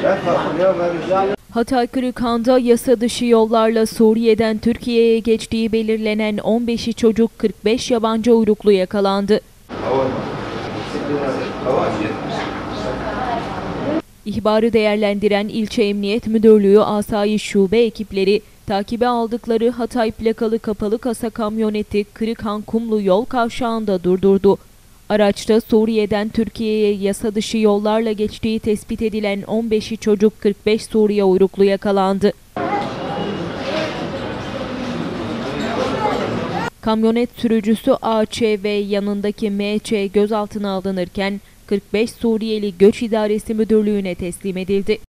Hatay Kırıkhan'da yasa dışı yollarla Suriye'den Türkiye'ye geçtiği belirlenen 15'i çocuk 45 yabancı uyruklu yakalandı. İhbarı değerlendiren İlçe Emniyet Müdürlüğü Asayiş Şube ekipleri takibe aldıkları Hatay plakalı kapalı kasa kamyoneti Kırıkhan Kumlu yol kavşağında durdurdu. Araçta Suriye'den Türkiye'ye yasa dışı yollarla geçtiği tespit edilen 15'i çocuk 45 Suriye uyruklu yakalandı. Kamyonet sürücüsü AÇ ve yanındaki MC gözaltına alınırken 45 Suriyeli Göç İdaresi Müdürlüğü'ne teslim edildi.